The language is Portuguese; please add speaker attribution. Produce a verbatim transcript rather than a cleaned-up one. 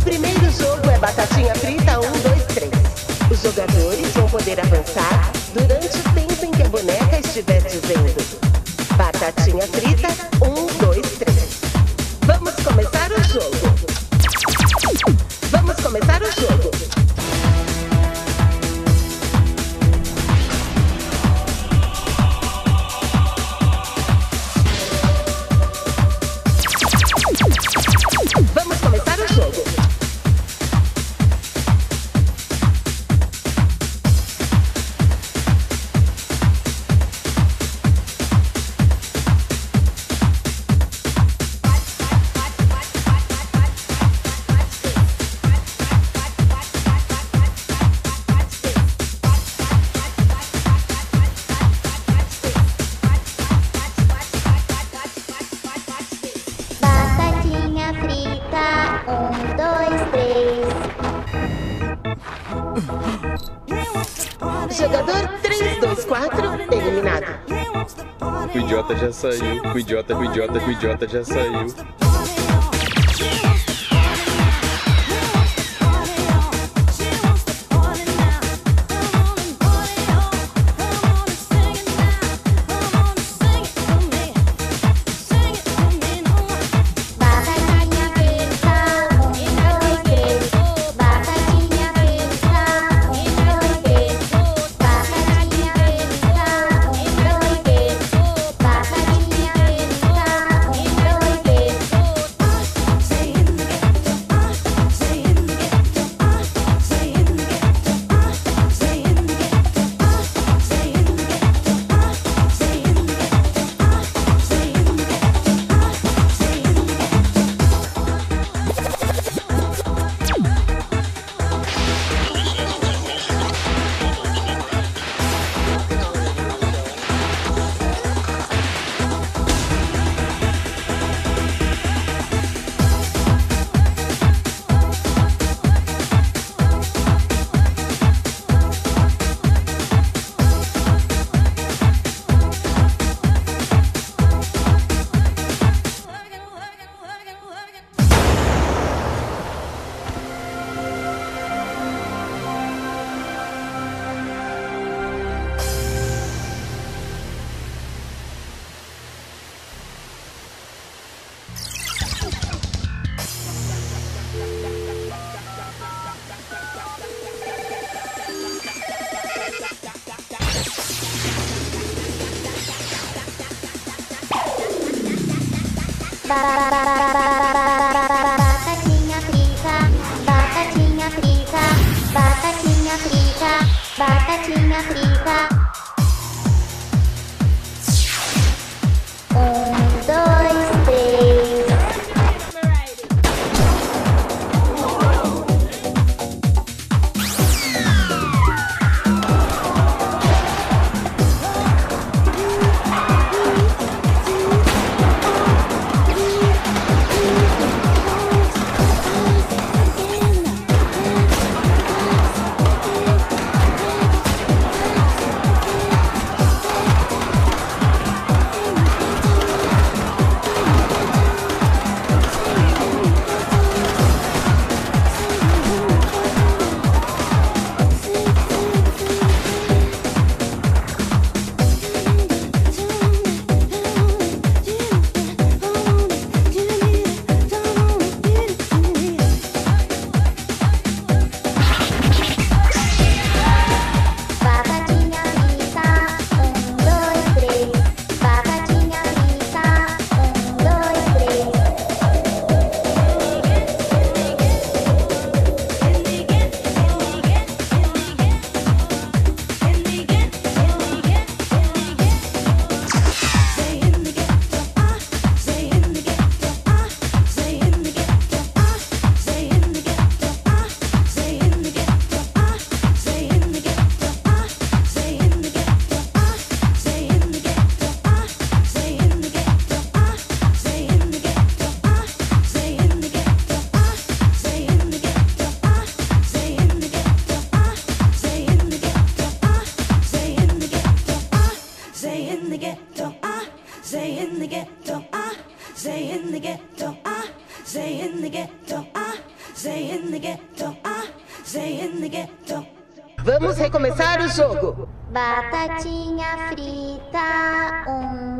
Speaker 1: primeiro jogo é batatinha frita um, dois, três. Os jogadores vão poder avançar durante o tempo em que a boneca estiver dizendo batatinha frita um, dois, três. Vamos começar o jogo. Vamos começar o jogo. Vamos começar o jogo. Jogador três, dois, quatro, eliminado.
Speaker 2: O idiota já saiu. O idiota, o idiota, o idiota já saiu.
Speaker 3: Batatinha frita, batatinha frita, batatinha frita, batatinha frita. Um, dois, três.
Speaker 4: Say in the ghetto, ah, say in the ghetto.
Speaker 1: Vamos recomeçar o jogo.
Speaker 3: Batatinha frita, um,